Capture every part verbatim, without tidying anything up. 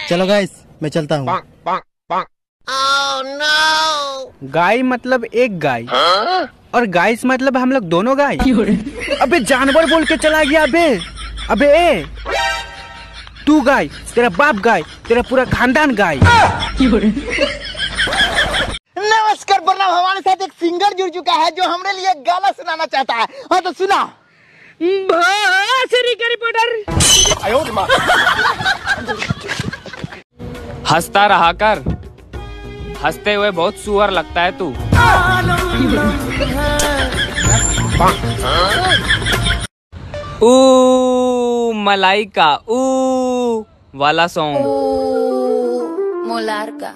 चलो गाइस मैं चलता हूँ। Oh, no! गाय मतलब एक गाय और गाइस मतलब हम लोग दोनों गाय। अबे जानवर बोल के चला गया। अबे अबे ए तू गाय, तेरा बाप गाय, तेरा पूरा खानदान गाय। नमस्कार प्रणाम, हमारे साथ एक सिंगर जुड़ चुका है जो हमरे लिए गाना सुनाना चाहता है। हाँ तो सुना। हंसता रहा कर, हंसते हुए बहुत सुअर लगता है तू। ऊ मलाइका ऊ वाला सॉन्ग। मोलार का।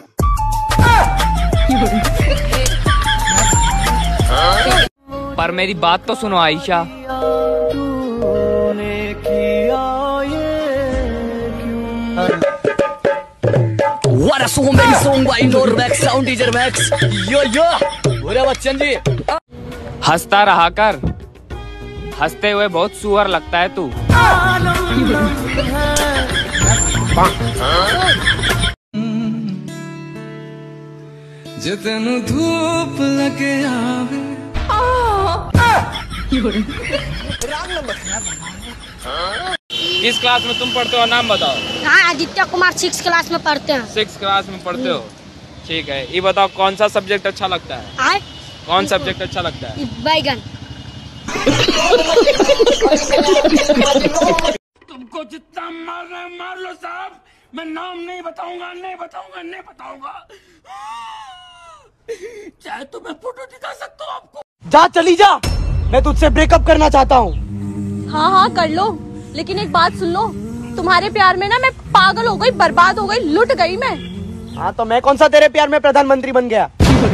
पर मेरी बात तो सुनो Ayesha. What a song, baby song by Norvex Sound Teacher Max. Yo yo, बोले बच्चन जी। हंसता रहा कर, हंसते हुए बहुत सुअर लगता है तू। जितनु धूप लगे आवे। किस क्लास में तुम पढ़ते हो, नाम बताओ। हाँ, आदित्य कुमार सिक्स क्लास में पढ़ते हैं। सिक्स क्लास में पढ़ते हो, ठीक है। ये बताओ कौन सा सब्जेक्ट अच्छा लगता है? आए? कौन सब्जेक्ट अच्छा लगता है? बैगन। तुमको जितना मारना है मार लो साहब, मैं नाम नहीं बताऊंगा, नहीं बताऊंगा, नहीं बताऊंगा। चाहे तो मैं फोटो दिखा सकता हूँ आपको। जा चली जा, मैं तुझसे ब्रेकअप करना चाहता हूँ। हाँ हाँ कर लो, लेकिन एक बात सुन लो, तुम्हारे प्यार में ना मैं पागल हो गई, बर्बाद हो गई, लुट गई मैं। हाँ तो मैं कौन सा तेरे प्यार में प्रधानमंत्री बन गया।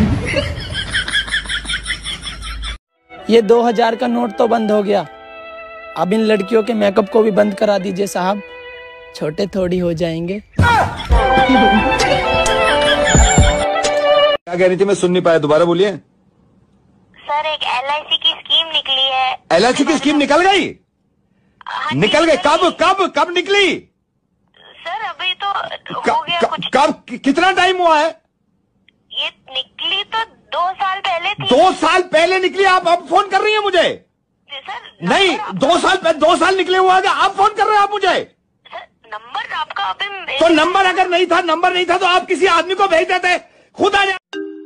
ये दो हजार का नोट तो बंद हो गया, अब इन लड़कियों के मेकअप को भी बंद करा दीजिए साहब, छोटे थोड़ी हो जाएंगे। क्या कह रही थी, मैं सुन नहीं पाया, दोबारा बोलिए। सर एक एल आई सी की स्कीम निकली है। एल आई सी की स्कीम निकल गई? निकल गई? कब कब कब निकली? सर अभी तो हो गया कुछ। कब, कितना टाइम हुआ है? ये निकली तो दो साल पहले थी। दो साल पहले निकली? आप अब फोन कर रही हैं मुझे? सर नहीं, दो साल पहले, दो साल निकले हुआ है, आप फोन कर रहे हैं आप मुझे? सर नंबर आपका अभी। तो नंबर अगर नहीं था, नंबर नहीं था तो आप किसी आदमी को भेज देते, खुद आ जाए।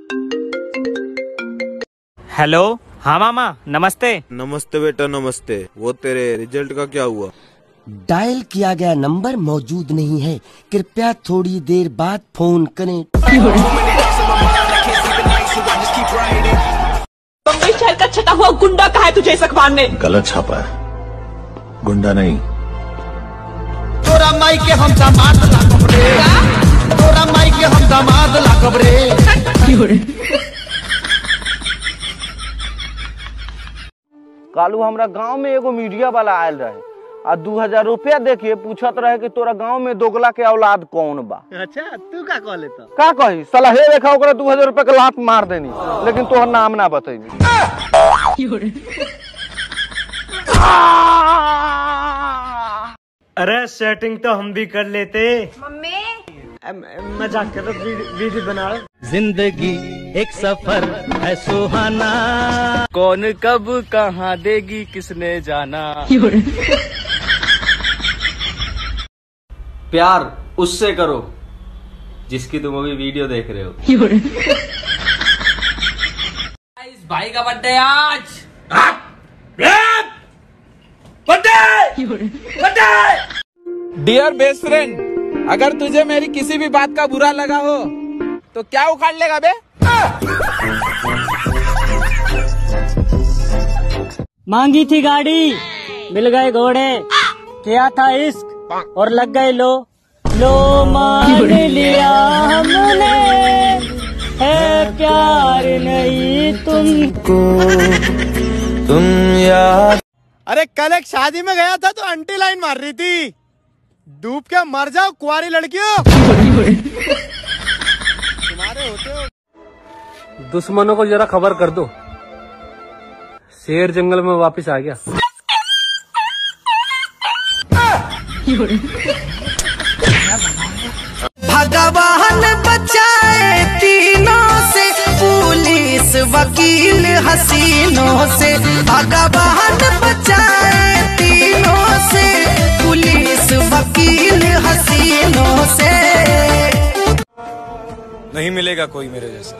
हेलो, हाँ मामा नमस्ते। नमस्ते बेटा नमस्ते। वो तेरे रिजल्ट का क्या हुआ? डायल किया गया नंबर मौजूद नहीं है, कृपया थोड़ी देर बाद फोन करें। बम्बई शहर का छटा हुआ गुंडा कहा है तुझे इस अखबार ने? गलत छापा है, गुंडा नहीं। तोरा माई के हम दामाद लागब रे, तोरा माई के हम दामाद लागब रे। कालू हमरा गांव में एगो मीडिया वाला आयल रहे आ दू हजार रुपया देके पूछत रहे कि तोरा गांव में दोगला के औलाद कौन बा। अच्छा तू का कह लेता? का कही साला, हे देखा ओकरा दू हजार रुपया के लात मार देनी, लेकिन तोहर नाम ना बतैनी। अरे सेटिंग तो हम भी कर लेते। मम्मी मजाक कर, वीडियो बना। जिंदगी एक सफर है सुहाना, कौन कब कहाँ देगी किसने जाना। प्यार उससे करो जिसकी तुम अभी वीडियो देख रहे हो। इस भाई का बर्थडे आज। Birthday birthday. Dear best friend, अगर तुझे मेरी किसी भी बात का बुरा लगा हो तो क्या उखाड़ लेगा बे? मांगी थी गाड़ी, मिल गए घोड़े, किया था इश्क और लग गए लो। लो मान लिया हमने, है प्यार नहीं तुमको, तुम याद। अरे कल एक शादी में गया था तो आंटी लाइन मार रही थी, डूब के मर जाओ कुंवारी लड़कियों। तुम्हारे होते हो। दुश्मनों को जरा खबर कर दो, शेर जंगल में वापस आ गया। वकील हसीनों से, भगवान बचाए तीनों से, पुलिस वकील हसीनों से। नहीं मिलेगा कोई मेरे जैसा।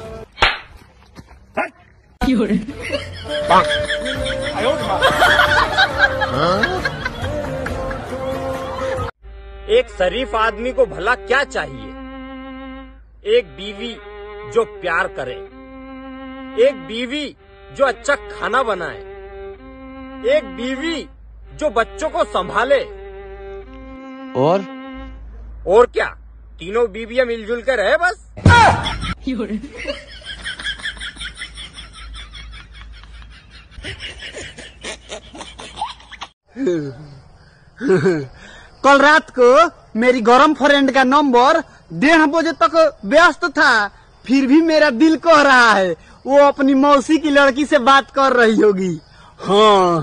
एक शरीफ आदमी को भला क्या चाहिए? एक बीवी जो प्यार करे, एक बीवी जो अच्छा खाना बनाए, एक बीवी जो बच्चों को संभाले, और और क्या, तीनों बीवियां मिलजुल कर रहे बस। कल रात को मेरी गरम फ्रेंड का नंबर डेढ़ बजे तक व्यस्त था, फिर भी मेरा दिल कह रहा है वो अपनी मौसी की लड़की से बात कर रही होगी। हाँ।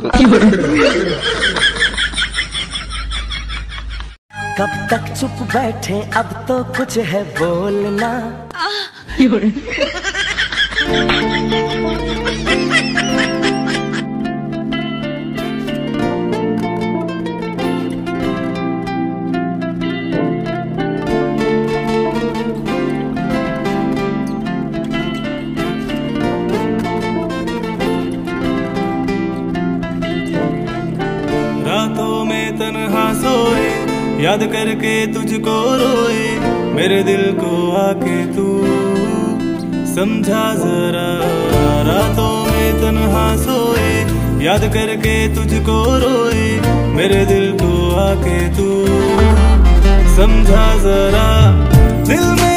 कब तक चुप बैठे, अब तो कुछ है बोलना। रातों में तन्हा सोए, याद करके तुझको रोए, मेरे दिल को आके तू समझा जरा। रातों में तन्हा सोए, याद करके तुझको रोए, मेरे दिल को आके तू समझा जरा। दिल में